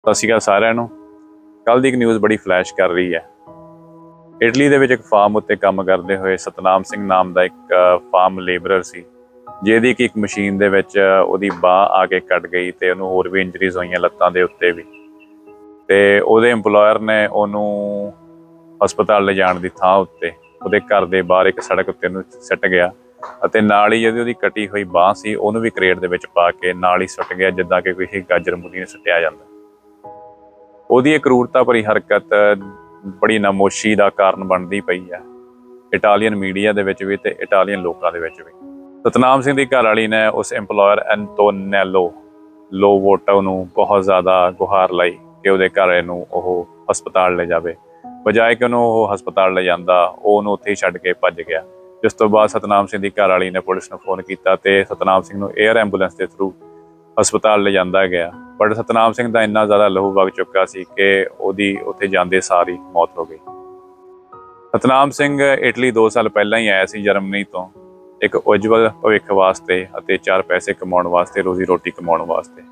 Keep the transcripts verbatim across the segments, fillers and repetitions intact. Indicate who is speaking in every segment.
Speaker 1: ਸਤਿ ਸ਼੍ਰੀ ਅਕਾਲ ਸਾਰਿਆਂ ਨੂੰ। ਕੱਲ੍ਹ ਦੀ ਇੱਕ ਨਿਊਜ਼ ਬੜੀ ਫਲੈਸ਼ ਕਰ ਰਹੀ ਹੈ। ਇਟਲੀ ਦੇ ਵਿੱਚ ਇੱਕ ਫਾਰਮ ਉੱਤੇ ਕੰਮ ਕਰਦੇ ਹੋਏ ਸਤਨਾਮ ਸਿੰਘ ਨਾਮ ਦਾ ਇੱਕ ਫਾਰਮ ਲੇਬਰਰ ਸੀ, ਜਿਹਦੀ ਕਿ ਇੱਕ ਮਸ਼ੀਨ ਦੇ ਵਿੱਚ ਉਹਦੀ ਬਾਂਹ ਆ ਕੇ ਕੱਟ ਗਈ ਤੇ ਉਹਨੂੰ ਹੋਰ ਵੀ ਇੰਜਰੀਜ਼ ਹੋਈਆਂ ਲੱਤਾਂ ਦੇ ਉੱਤੇ ਵੀ। ਤੇ ਉਹਦੇ ਇੰਪਲੋਇਰ ਨੇ ਉਹਨੂੰ ਹਸਪਤਾਲ ਲਿਜਾਣ ਦੀ ਥਾਂ ਉੱਤੇ ਉਹਦੇ ਘਰ ਦੇ ਬਾਹਰ ਇੱਕ ਸੜਕ ਉੱਤੇ ਉਹਨੂੰ ਸੁੱਟ ਗਿਆ ਅਤੇ ਨਾਲ ਹੀ ਜਿਹੜੀ ਉਹਦੀ ਕੱਟੀ ਹੋਈ ਬਾਂਹ ਸੀ ਉਹਨੂੰ ਵੀ ਕਰੇਟ ਦੇ ਵਿੱਚ ਪਾ ਕੇ ਨਾਲ ਹੀ ਸੁੱਟ ਗਿਆ, ਜਿੱਦਾਂ ਕਿ ਕੋਈ ਗਾਜਰ ਮੂਲੀ ਨੂੰ ਸੁੱਟਿਆ ਜਾਂਦਾ। ਉਹਦੀ ਇਹ ਕਰੂਰਤਾ ਭਰੀ ਹਰਕਤ ਬੜੀ ਨਮੋਸ਼ੀ ਦਾ ਕਾਰਨ ਬਣਦੀ ਪਈ ਹੈ ਇਟਾਲੀਅਨ ਮੀਡੀਆ ਦੇ ਵਿੱਚ ਵੀ ਤੇ ਇਟਾਲੀਅਨ ਲੋਕਾਂ ਦੇ ਵਿੱਚ ਵੀ। ਸਤਨਾਮ ਸਿੰਘ ਦੀ ਘਰ ਵਾਲੀ ਨੇ ਉਸ ਇੰਪਲੋਇਰ ਐਂਟੋਨੈਲੋ ਲੋਵੋਟੋ ਨੂੰ ਬਹੁਤ ਜ਼ਿਆਦਾ ਗੁਹਾਰ ਲਾਈ ਕਿ ਉਹਦੇ ਘਰ ਨੂੰ ਉਹ ਹਸਪਤਾਲ ਲੈ ਜਾਵੇ। ਬਜਾਏ ਕਿ ਉਹਨੂੰ ਉਹ ਹਸਪਤਾਲ ਲੈ ਜਾਂਦਾ, ਉਹ ਉਹਨੂੰ ਉੱਥੇ ਹੀ ਛੱਡ ਕੇ ਭੱਜ ਗਿਆ। ਜਿਸ ਤੋਂ ਬਾਅਦ ਸਤਨਾਮ ਸਿੰਘ ਦੀ ਘਰ ਵਾਲੀ ਨੇ ਪੁਲਿਸ ਨੂੰ ਫੋਨ ਕੀਤਾ ਤੇ ਸਤਨਾਮ ਸਿੰਘ ਨੂੰ ਏਅਰ ਐਂਬੂਲੈਂਸ ਦੇ ਥਰੂ ਹਸਪਤਾਲ ਲਿਜਾਂਦਾ ਗਿਆ। ਬਟ ਸਤਨਾਮ ਸਿੰਘ ਦਾ ਇੰਨਾ ਜ਼ਿਆਦਾ ਲਹੂ ਵਗ ਚੁੱਕਾ ਸੀ ਕਿ ਉਹਦੀ ਉੱਥੇ ਜਾਂਦੇ ਸਾਰ ਹੀ ਮੌਤ ਹੋ ਗਈ। ਸਤਨਾਮ ਸਿੰਘ ਇਟਲੀ ਦੋ ਸਾਲ ਪਹਿਲਾਂ ਹੀ ਆਇਆ ਸੀ ਜਰਮਨੀ ਤੋਂ, ਇੱਕ ਉਜਵਲ ਭਵਿੱਖ ਵਾਸਤੇ ਅਤੇ ਚਾਰ ਪੈਸੇ ਕਮਾਉਣ ਵਾਸਤੇ, ਰੋਜ਼ੀ ਰੋਟੀ ਕਮਾਉਣ ਵਾਸਤੇ।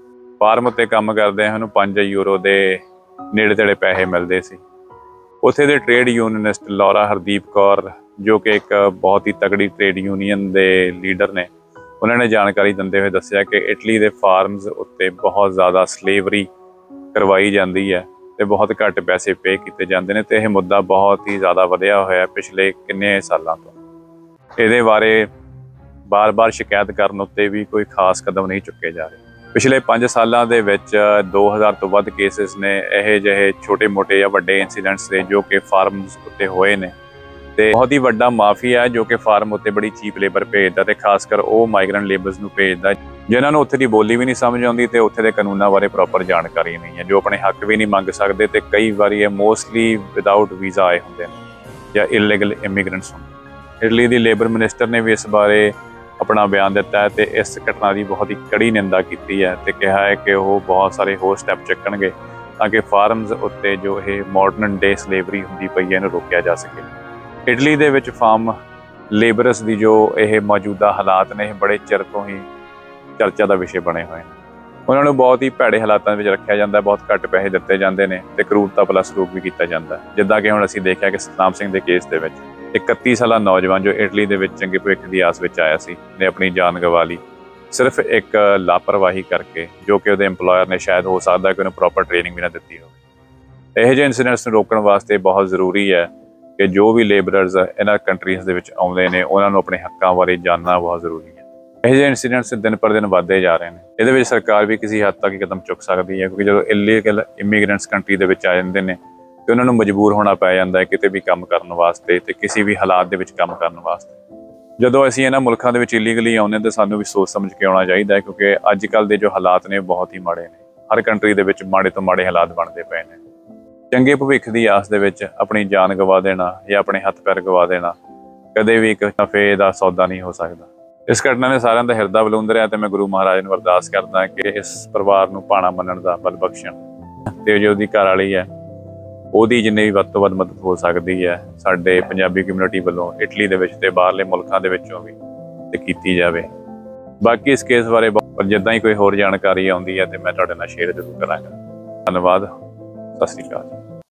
Speaker 1: ਫਾਰਮ ਉੱਤੇ ਕੰਮ ਕਰਦੇ ਉਹਨੂੰ ਪੰਜ ਯੂਰੋ ਦੇ ਨੇੜੇ ਤੇੜੇ ਪੈਸੇ ਮਿਲਦੇ ਸੀ। ਉੱਥੇ ਦੇ trade unionist Laura Hardeep Kaur, ਜੋ ਕਿ ਇੱਕ ਬਹੁਤ ਹੀ ਤਕੜੀ ਟ੍ਰੇਡ ਯੂਨੀਅਨ ਦੇ ਲੀਡਰ ਨੇ, ਉਹਨਾਂ ਨੇ ਜਾਣਕਾਰੀ ਦਿੰਦੇ ਹੋਏ ਦੱਸਿਆ ਕਿ ਇਟਲੀ ਦੇ ਫਾਰਮਸ ਉੱਤੇ ਬਹੁਤ ਜ਼ਿਆਦਾ ਸਲੇਵਰੀ ਕਰਵਾਈ ਜਾਂਦੀ ਹੈ ਤੇ ਬਹੁਤ ਘੱਟ ਪੈਸੇ ਪੇ ਕੀਤੇ ਜਾਂਦੇ ਨੇ ਤੇ ਇਹ ਮੁੱਦਾ ਬਹੁਤ ਹੀ ਜ਼ਿਆਦਾ ਵਧਿਆ ਹੋਇਆ ਪਿਛਲੇ ਕਿੰਨੇ ਸਾਲਾਂ ਤੋਂ। ਇਹਦੇ ਬਾਰੇ ਬਾਰ-ਬਾਰ ਸ਼ਿਕਾਇਤ ਕਰਨ ਉੱਤੇ ਵੀ ਕੋਈ ਖਾਸ ਕਦਮ ਨਹੀਂ ਚੁੱਕੇ ਜਾ ਰਹੇ। ਪਿਛਲੇ ਪੰਜ ਸਾਲਾਂ ਦੇ ਵਿੱਚ ਦੋ ਹਜ਼ਾਰ ਤੋਂ ਵੱਧ ਕੇਸਿਸ ਨੇ ਇਹੋ ਜਿਹੇ ਛੋਟੇ-ਮੋਟੇ ਜਾਂ ਵੱਡੇ ਇੰਸੀਡੈਂਟਸ ਦੇ ਜੋ ਕਿ ਫਾਰਮਸ ਉੱਤੇ ਹੋਏ ਨੇ। ਤੇ ਬਹੁਤ ਹੀ ਵੱਡਾ ਮਾਫੀਆ ਹੈ ਜੋ ਕਿ ਫਾਰਮ ਉੱਤੇ ਬੜੀ ਚੀਪ ਲੇਬਰ ਭੇਜਦਾ ਤੇ ਖਾਸ ਕਰ ਉਹ ਮਾਈਗ੍ਰੈਂਟ ਲੇਬਰਸ ਨੂੰ ਭੇਜਦਾ ਜਿਨ੍ਹਾਂ ਨੂੰ ਉੱਥੇ ਦੀ ਬੋਲੀ ਵੀ ਨਹੀਂ ਸਮਝ ਆਉਂਦੀ ਤੇ ਉੱਥੇ ਦੇ ਕਾਨੂੰਨਾਂ ਬਾਰੇ ਪ੍ਰੋਪਰ ਜਾਣਕਾਰੀ ਨਹੀਂ ਹੈ, ਜੋ ਆਪਣੇ ਹੱਕ ਵੀ ਨਹੀਂ ਮੰਗ ਸਕਦੇ ਤੇ ਕਈ ਵਾਰੀ ਇਹ ਮੋਸਟਲੀ ਵਿਦਆਊਟ ਵੀਜ਼ਾ ਆਏ ਹੁੰਦੇ ਨੇ ਜਾਂ ਇਲੀਗਲ ਇਮੀਗ੍ਰੈਂਟਸ ਹੁੰਦੇ। ਇਟਲੀ ਦੀ ਲੇਬਰ ਮਿਨਿਸਟਰ ਨੇ ਵੀ ਇਸ ਬਾਰੇ ਆਪਣਾ ਬਿਆਨ ਦਿੱਤਾ ਹੈ ਤੇ ਇਸ ਘਟਨਾ ਦੀ ਬਹੁਤ ਹੀ ਕੜੀ ਨਿੰਦਾ ਕੀਤੀ ਹੈ ਤੇ ਕਿਹਾ ਹੈ ਕਿ ਉਹ ਬਹੁਤ ਸਾਰੇ ਹੋਰ ਸਟੈਪ ਚੱਕਣਗੇ ਤਾਂ ਕਿ ਫਾਰਮਸ ਉੱਤੇ ਜੋ ਇਹ ਮਾਡਰਨ ਡੇ ਸਲੇਵਰੀ ਹੁੰਦੀ ਪਈ ਹੈ ਇਹਨੂੰ ਰੋਕਿਆ ਜਾ ਸਕੇ। ਇਟਲੀ ਦੇ ਵਿੱਚ ਫਾਰਮ ਲੇਬਰਸ ਦੀ ਜੋ ਇਹ ਮੌਜੂਦਾ ਹਾਲਾਤ ਨੇ ਇਹ ਬੜੇ ਚਿਰ ਤੋਂ ਹੀ ਚਰਚਾ ਦਾ ਵਿਸ਼ੇ ਬਣੇ ਹੋਏ ਨੇ। ਉਹਨਾਂ ਨੂੰ ਬਹੁਤ ਹੀ ਭੈੜੇ ਹਾਲਾਤਾਂ ਵਿੱਚ ਰੱਖਿਆ ਜਾਂਦਾ, ਬਹੁਤ ਘੱਟ ਪੈਸੇ ਦਿੱਤੇ ਜਾਂਦੇ ਨੇ ਤੇ ਕਰੂਰਤਾ ਭਲਾ ਸਲੂਕ ਵੀ ਕੀਤਾ ਜਾਂਦਾ। ਜਿੱਦਾਂ ਕਿ ਹੁਣ ਅਸੀਂ ਦੇਖਿਆ ਕਿ ਸਤਨਾਮ ਸਿੰਘ ਦੇ ਕੇਸ ਦੇ ਵਿੱਚ ਇਕੱਤੀ ਸਾਲਾ ਨੌਜਵਾਨ ਜੋ ਇਟਲੀ ਦੇ ਵਿੱਚ ਚੰਗੇ ਭਵਿੱਖ ਦੀ ਆਸ ਵਿੱਚ ਆਇਆ ਸੀ ਨੇ ਆਪਣੀ ਜਾਨ ਗਵਾ ਲਈ ਸਿਰਫ ਇੱਕ ਲਾਪਰਵਾਹੀ ਕਰਕੇ, ਜੋ ਕਿ ਉਹਦੇ ਇੰਪਲੋਇਰ ਨੇ ਸ਼ਾਇਦ ਹੋ ਸਕਦਾ ਕਿ ਉਹਨੂੰ ਪ੍ਰੋਪਰ ਟ੍ਰੇਨਿੰਗ ਵੀ ਨਾ ਦਿੱਤੀ ਹੋਵੇ। ਇਹੋ ਜਿਹੇ ਇੰਸੀਡੈਂਟਸ ਨੂੰ ਰੋਕਣ ਵਾਸਤੇ ਬਹੁਤ ਜ਼ਰੂਰੀ ਹੈ ਕਿ ਜੋ ਵੀ ਲੇਬਰਰਸ ਇਹਨਾਂ ਕੰਟਰੀਜ਼ ਦੇ ਵਿੱਚ ਆਉਂਦੇ ਨੇ ਉਹਨਾਂ ਨੂੰ ਆਪਣੇ ਹੱਕਾਂ ਬਾਰੇ ਜਾਣਨਾ ਬਹੁਤ ਜ਼ਰੂਰੀ ਹੈ। ਇਹੋ ਜਿਹੇ ਇੰਸੀਡੈਂਟਸ ਦਿਨ ਪਰ ਦਿਨ ਵੱਧਦੇ ਜਾ ਰਹੇ ਨੇ। ਇਹਦੇ ਵਿੱਚ ਸਰਕਾਰ ਵੀ ਕਿਸੇ ਹੱਦ ਤੱਕ ਕਦਮ ਚੁੱਕ ਸਕਦੀ ਹੈ, ਕਿਉਂਕਿ ਜਦੋਂ ਇਲੀਗਲ ਇਮੀਗ੍ਰੈਂਟਸ ਕੰਟਰੀ ਦੇ ਵਿੱਚ ਆ ਜਾਂਦੇ ਨੇ ਤੇ ਉਹਨਾਂ ਨੂੰ ਮਜਬੂਰ ਹੋਣਾ ਪੈ ਜਾਂਦਾ ਹੈ ਕਿਤੇ ਵੀ ਕੰਮ ਕਰਨ ਵਾਸਤੇ ਤੇ ਕਿਸੇ ਵੀ ਹਾਲਾਤ ਦੇ ਵਿੱਚ ਕੰਮ ਕਰਨ ਵਾਸਤੇ। ਜਦੋਂ ਅਸੀਂ ਇਹਨਾਂ ਮੁਲਕਾਂ ਦੇ ਵਿੱਚ ਇਲੀਗਲੀ ਆਉਂਦੇ ਤਾਂ ਸਾਨੂੰ ਵੀ ਸੋਚ ਸਮਝ ਕੇ ਆਉਣਾ ਚਾਹੀਦਾ ਹੈ, ਕਿਉਂਕਿ ਅੱਜ ਕੱਲ੍ਹ ਦੇ ਜੋ ਹਾਲਾਤ ਨੇ ਬਹੁਤ ਹੀ ਮਾੜੇ ਨੇ। ਹਰ ਕੰਟਰੀ ਦੇ ਵਿੱਚ ਮਾੜੇ ਤੋਂ ਮਾੜੇ ਹਾਲਾਤ ਬਣਦੇ ਪਏ ਨੇ। ਚੰਗੇ ਭਵਿੱਖ ਦੀ ਆਸ ਦੇ ਵਿੱਚ ਆਪਣੀ ਜਾਨ ਗਵਾ ਦੇਣਾ ਜਾਂ ਆਪਣੇ ਹੱਥ ਪੈਰ ਗਵਾ ਦੇਣਾ ਕਦੇ ਵੀ ਇੱਕ ਨਫੇ ਦਾ ਸੌਦਾ ਨਹੀਂ ਹੋ ਸਕਦਾ। ਇਸ ਘਟਨਾ ਨੇ ਸਾਰਿਆਂ ਦਾ ਹਿਰਦਾ ਬਲੂੰਦਰਿਆ ਤੇ ਮੈਂ ਗੁਰੂ ਮਹਾਰਾਜ ਨੂੰ ਅਰਦਾਸ ਕਰਦਾ ਕਿ ਇਸ ਪਰਿਵਾਰ ਨੂੰ ਭਾਣਾ ਮੰਨਣ ਦਾ ਬਲ ਬਖਸ਼ਣ ਤੇ ਜੋ ਉਹਦੀ ਘਰ ਵਾਲੀ ਹੈ ਉਹਦੀ ਜਿੰਨੀ ਵੀ ਵੱਧ ਤੋਂ ਵੱਧ ਮਦਦ ਹੋ ਸਕਦੀ ਹੈ ਸਾਡੇ ਪੰਜਾਬੀ ਕਮਿਊਨਿਟੀ ਵੱਲੋਂ ਇਟਲੀ ਦੇ ਵਿੱਚ ਤੇ ਬਾਹਰਲੇ ਮੁਲਕਾਂ ਦੇ ਵਿੱਚੋਂ ਵੀ ਤੇ ਕੀਤੀ ਜਾਵੇ। ਬਾਕੀ ਇਸ ਕੇਸ ਬਾਰੇ ਜਿੱਦਾਂ ਹੀ ਕੋਈ ਹੋਰ ਜਾਣਕਾਰੀ ਆਉਂਦੀ ਹੈ ਤੇ ਮੈਂ ਤੁਹਾਡੇ ਨਾਲ ਸ਼ੇਅਰ ਜ਼ਰੂਰ ਕਰਾਂਗਾ। ਧੰਨਵਾਦ। ਸਤਿ ਸ਼੍ਰੀ ਅਕਾਲ।